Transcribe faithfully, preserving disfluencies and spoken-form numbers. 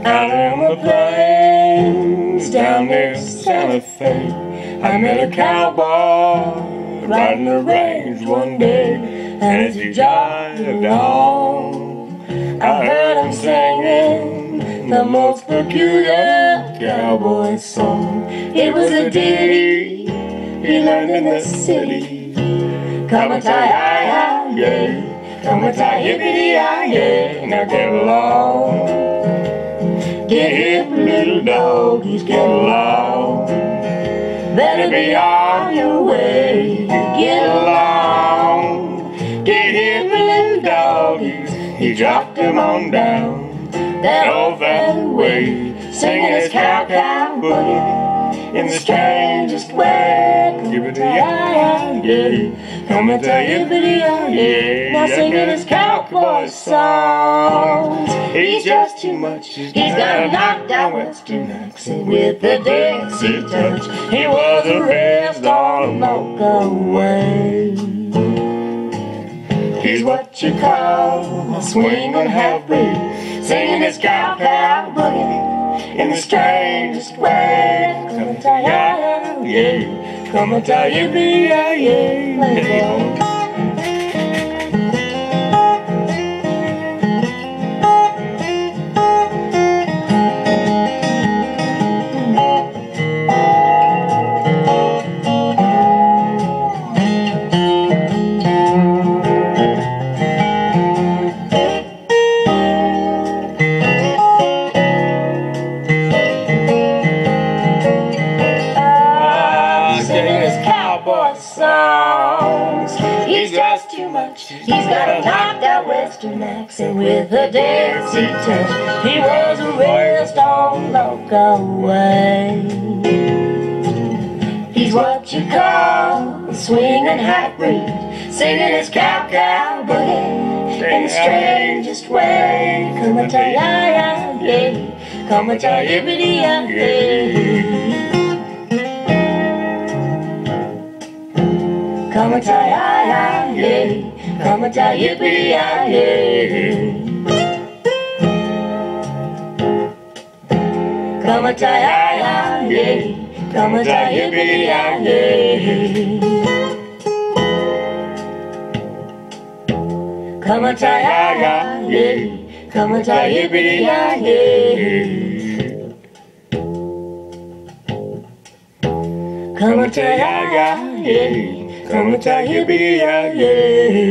Out on the plains down near Santa Fe, I met a cowboy riding the range one day, and as he jived on, I heard him singing the most peculiar cowboy song. It was a ditty he learned in the city. Come a tie-hi-hi-yay, come a tie-hippity-hi-yay. Now get along, get hip, little doggies, get along. Better be on your way, get along. Get hip, little doggies. He dropped them on down that old valley way, singing his cow-cow boogie in the strangest way. Yippity-yi-yi-yay, come and tell yippity-yi-yay. Now singing his cowboy songs. He's just too much. He's got a knockdown western accent with a Dixie touch. He was a rest on a local way. He's what you call a swinging half-breed, singing his cow-cow boogie in the strangest way. Come and tell ya-ya-yay, come and tell yippee-yi-yay. Songs. He's just too much. He's got a knockdown western accent with a Dixie touch. He was a rest on local way. He's what you call a swinging half-breed, singing his cow-cow boogie in the strangest way. Come and tell ya-ya-yay, come and tell yippity-yi-yay. Come and tell ya-ya-yay, come and tell yippee-yi-yay. Come and tell ya-ya-yay, come and tell yippee-yi-yay. Come and tell ya-ya-yay, come and tell yippee-yi-yay. Come and tell ya-ya-yay, come and tell yippee-yi-yay.